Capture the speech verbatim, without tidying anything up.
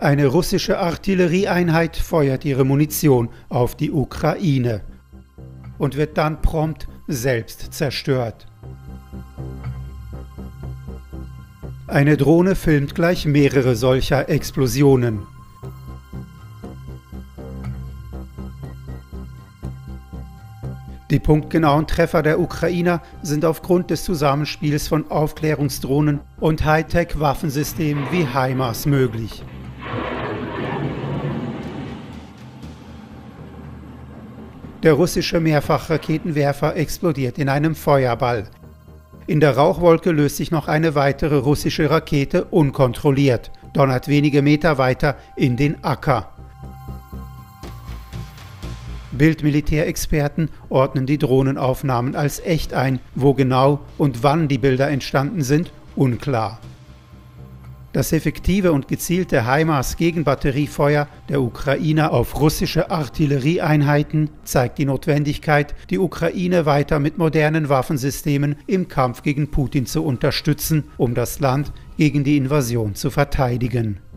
Eine russische Artillerieeinheit feuert ihre Munition auf die Ukraine und wird dann prompt selbst zerstört. Eine Drohne filmt gleich mehrere solcher Explosionen. Die punktgenauen Treffer der Ukrainer sind aufgrund des Zusammenspiels von Aufklärungsdrohnen und Hightech-Waffensystemen wie HIMARS möglich. Der russische Mehrfachraketenwerfer explodiert in einem Feuerball. In der Rauchwolke löst sich noch eine weitere russische Rakete unkontrolliert, donnert wenige Meter weiter in den Acker. Bildmilitärexperten ordnen die Drohnenaufnahmen als echt ein, wo genau und wann die Bilder entstanden sind, unklar. Das effektive und gezielte HIMARS-Gegenbatteriefeuer der Ukrainer auf russische Artillerieeinheiten zeigt die Notwendigkeit, die Ukraine weiter mit modernen Waffensystemen im Kampf gegen Putin zu unterstützen, um das Land gegen die Invasion zu verteidigen.